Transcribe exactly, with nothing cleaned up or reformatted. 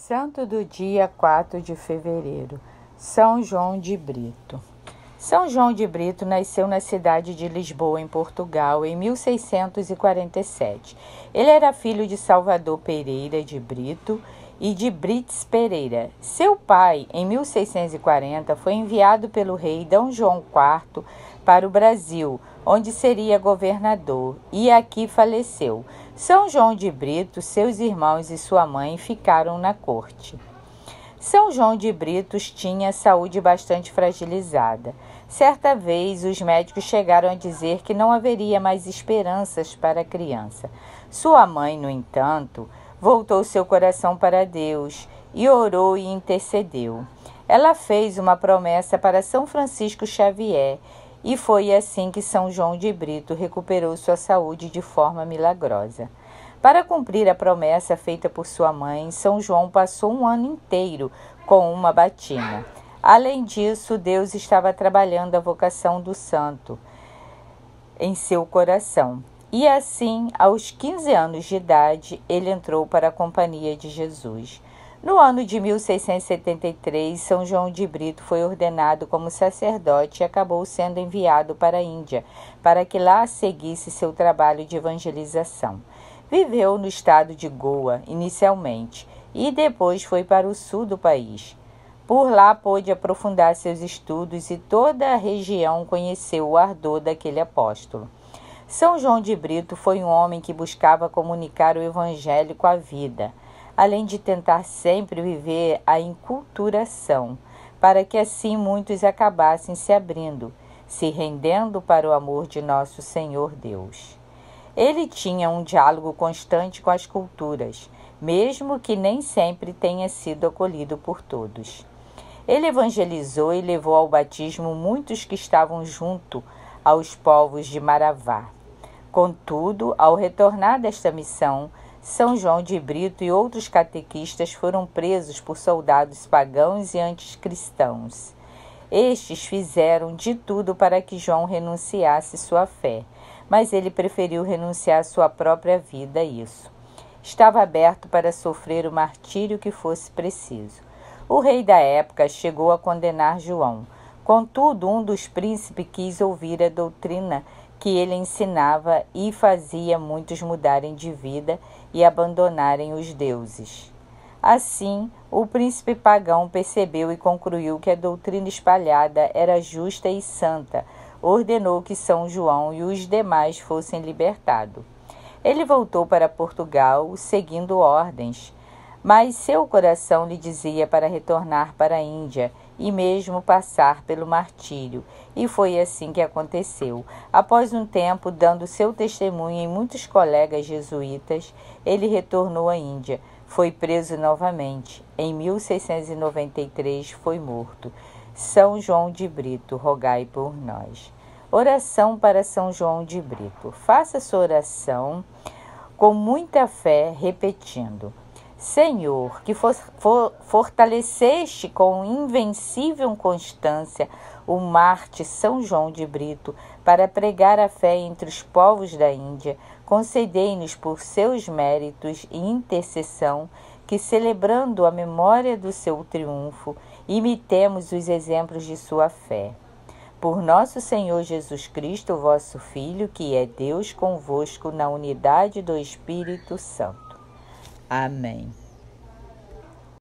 Santo do dia quatro de fevereiro, São João de Brito. São João de Brito nasceu na cidade de Lisboa, em Portugal, em mil seiscentos e quarenta e sete. Ele era filho de Salvador Pereira de Brito e de Brites Pereira. Seu pai, em mil seiscentos e quarenta, foi enviado pelo rei D. João quarto para o Brasil, onde seria governador, e aqui faleceu. São João de Brito, seus irmãos e sua mãe ficaram na corte. São João de Britos tinha a saúde bastante fragilizada. Certa vez, os médicos chegaram a dizer que não haveria mais esperanças para a criança. Sua mãe, no entanto, voltou seu coração para Deus e orou e intercedeu. Ela fez uma promessa para São Francisco Xavier, e foi assim que São João de Brito recuperou sua saúde de forma milagrosa. Para cumprir a promessa feita por sua mãe, São João passou um ano inteiro com uma batina. Além disso, Deus estava trabalhando a vocação do santo em seu coração. E assim, aos quinze anos de idade, ele entrou para a Companhia de Jesus. No ano de mil seiscentos e setenta e três, São João de Brito foi ordenado como sacerdote e acabou sendo enviado para a Índia, para que lá seguisse seu trabalho de evangelização. Viveu no estado de Goa, inicialmente, e depois foi para o sul do país. Por lá pôde aprofundar seus estudos e toda a região conheceu o ardor daquele apóstolo. São João de Brito foi um homem que buscava comunicar o evangelho com a vida, além de tentar sempre viver a inculturação, para que assim muitos acabassem se abrindo, se rendendo para o amor de nosso Senhor Deus. Ele tinha um diálogo constante com as culturas, mesmo que nem sempre tenha sido acolhido por todos. Ele evangelizou e levou ao batismo muitos que estavam junto aos povos de Maravá. Contudo, ao retornar desta missão, São João de Brito e outros catequistas foram presos por soldados pagãos e anticristãos. Estes fizeram de tudo para que João renunciasse sua fé, mas ele preferiu renunciar sua própria vida a isso. Estava aberto para sofrer o martírio que fosse preciso. O rei da época chegou a condenar João. Contudo, um dos príncipes quis ouvir a doutrina que ele ensinava e fazia muitos mudarem de vida e abandonarem os deuses. Assim, o príncipe pagão percebeu e concluiu que a doutrina espalhada era justa e santa. Ordenou que São João e os demais fossem libertados. Ele voltou para Portugal, seguindo ordens, mas seu coração lhe dizia para retornar para a Índia e mesmo passar pelo martírio, e foi assim que aconteceu. Após um tempo, dando seu testemunho em muitos colegas jesuítas, ele retornou à Índia. Foi preso novamente. Em mil seiscentos e noventa e três foi morto. São João de Brito, rogai por nós. Oração para São João de Brito. Faça sua oração com muita fé, repetindo: Senhor, que for, for, fortaleceste com invencível constância o mártir São João de Brito para pregar a fé entre os povos da Índia, concedei-nos por seus méritos e intercessão que, celebrando a memória do seu triunfo, imitemos os exemplos de sua fé. Por nosso Senhor Jesus Cristo, vosso Filho, que é Deus convosco na unidade do Espírito Santo. Amém.